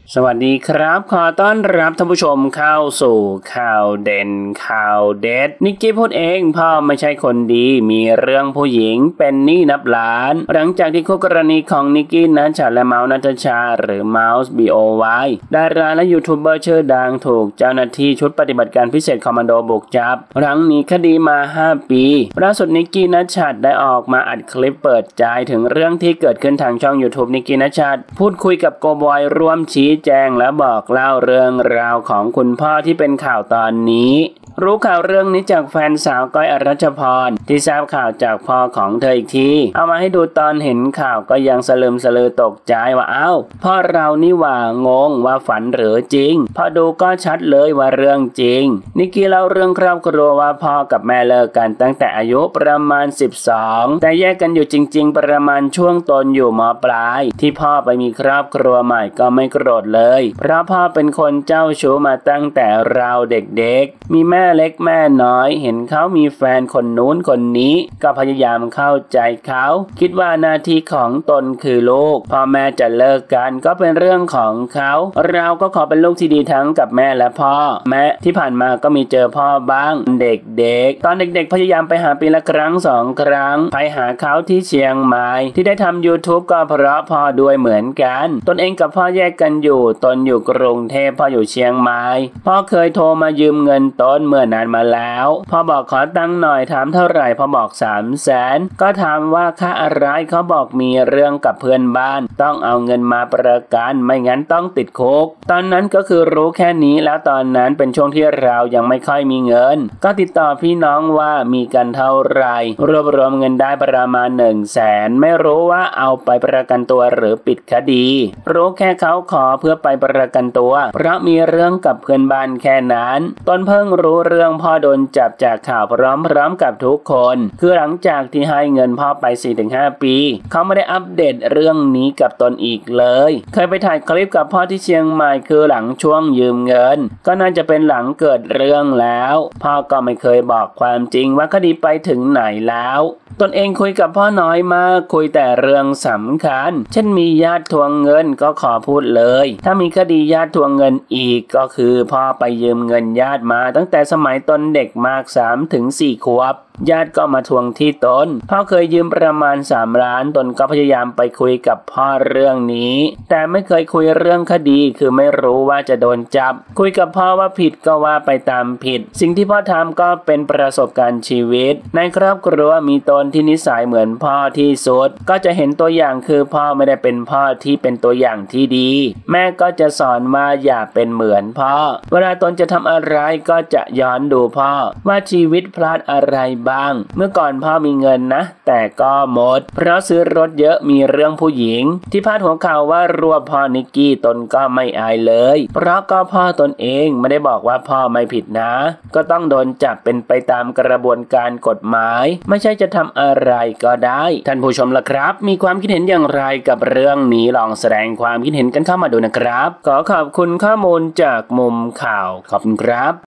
สวัสดีครับขอต้อนรับท่านผู้ชมเข้าสู่ข่าวเด่นข่าวเด็ดนิกกี้พูดเองพ่อไม่ใช่คนดีมีเรื่องผู้หญิงเป็นหนี้นับล้านหลังจากที่คู่กรณีของนิกกี้ณชัดและเมาส์ณัฐชาหรือเมาส์ BOY ดาราและยูทูบเบอร์ชื่อดังถูกเจ้าหน้าที่ชุดปฏิบัติการพิเศษคอมมานโดบุกจับหลังหนีคดีมา5 ปีล่าสุดนิกกี้ณชัดได้ออกมาอัดคลิปเปิดใจถึงเรื่องที่เกิดขึ้นทางช่อง YouTube นิกกี้ณชัดพูดคุยกับโกบอยร่วมชี้แจงและบอกเล่าเรื่องราวของคุณพ่อที่เป็นข่าวตอนนี้รู้ข่าวเรื่องนี้จากแฟนสาวก้อยอรัชพรที่ทราบข่าวจากพ่อของเธออีกทีเอามาให้ดูตอนเห็นข่าวก็ยังสลืมสลือตกใจว่าพ่อเรานี่ว่างงว่าฝันหรือจริงพอดูก็ชัดเลยว่าเรื่องจริงนิกกี้เล่าเรื่องครอบครัวว่าพ่อกับแม่เลิกกันตั้งแต่อายุประมาณ12แต่แยกกันอยู่จริงๆประมาณช่วงตนอยู่ม.ปลายที่พ่อไปมีครอบครัวใหม่ก็ไม่โกรธเลยเพราะพ่อเป็นคนเจ้าชู้มาตั้งแต่เราเด็กๆมีแม่เล็กแม่น้อยเห็นเขามีแฟนคนนู้นคนนี้ก็พยายามเข้าใจเขาคิดว่าหน้าที่ของตนคือลูกพ่อแม่จะเลิกกันก็เป็นเรื่องของเขาเราก็ขอเป็นลูกที่ดีทั้งกับแม่และพ่อแม้ที่ผ่านมาก็มีเจอพ่อบ้างเด็กๆตอนเด็กๆพยายามไปหาปีละครั้ง2 ครั้งไปหาเขาที่เชียงใหม่ที่ได้ทำ YouTube ก็เพราะพ่อด้วยเหมือนกันตนเองกับพ่อแยกกันอยู่ตนอยู่กรุงเทพพ่ออยู่เชียงใหม่พ่อเคยโทรมายืมเงินตนเมื่อนานมาแล้วพ่อบอกขอตังค์หน่อยถามเท่าไหร่พ่อบอก300,000ก็ถามว่าค่าอะไรเขาบอกมีเรื่องกับเพื่อนบ้านต้องเอาเงินมาประกันไม่งั้นต้องติดคุกตอนนั้นก็คือรู้แค่นี้แล้วตอนนั้นเป็นช่วงที่เรายังไม่ค่อยมีเงินก็ติดต่อพี่น้องว่ามีกันเท่าไหร่รวบรวมเงินได้ประมาณ100,000ไม่รู้ว่าเอาไปประกันตัวหรือปิดคดีรู้แค่เขาขอเพื่อไปประกันตัวเพราะมีเรื่องกับเพื่อนบ้านแค่นั้นตนเพิ่งรู้เรื่องพ่อโดนจับจากข่าวพร้อมๆกับทุกคนคือหลังจากที่ให้เงินพ่อไป 4-5 ปีเขาไม่ได้อัปเดตเรื่องนี้กับตนอีกเลยเคยไปถ่ายคลิปกับพ่อที่เชียงใหม่คือหลังช่วงยืมเงินก็น่าจะเป็นหลังเกิดเรื่องแล้วพ่อก็ไม่เคยบอกความจริงว่าคดีไปถึงไหนแล้วตนเองคุยกับพ่อน้อยมากคุยแต่เรื่องสำคัญเช่นมีญาติทวงเงินก็ขอพูดเลยถ้ามีคดีญาติทวงเงินอีกก็คือพ่อไปยืมเงินญาติมาตั้งแต่สมัยตนเด็กมาก 3-4 ขวบญาติก็มาทวงที่ตนพ่อเคยยืมประมาณ3 ล้านตนก็พยายามไปคุยกับพ่อเรื่องนี้แต่ไม่เคยคุยเรื่องคดีคือไม่รู้ว่าจะโดนจับคุยกับพ่อว่าผิดก็ว่าไปตามผิดสิ่งที่พ่อทำก็เป็นประสบการณ์ชีวิตในครอบครัวมีตนที่นิสัยเหมือนพ่อที่สุดก็จะเห็นตัวอย่างคือพ่อไม่ได้เป็นพ่อที่เป็นตัวอย่างที่ดีแม่ก็จะสอนว่าอย่าเป็นเหมือนพ่อเวลาตนจะทำอะไรก็จะย้อนดูพ่อว่าชีวิตพลาดอะไรบ้างเมื่อก่อนพ่อมีเงินนะแต่ก็หมดเพราะซื้อรถเยอะมีเรื่องผู้หญิงที่พาดหัวข่าวว่ารวบพ่อนิกกี้ตนก็ไม่อายเลยเพราะก็พ่อตนเองไม่ได้บอกว่าพ่อไม่ผิดนะก็ต้องโดนจับเป็นไปตามกระบวนการกฎหมายไม่ใช่จะทำอะไรก็ได้ท่านผู้ชมล่ะครับมีความคิดเห็นอย่างไรกับเรื่องนี้ลองแสดงความคิดเห็นกันเข้ามาดูนะครับขอขอบคุณข้อมูลจากมุมข่าวขอบคุณครับ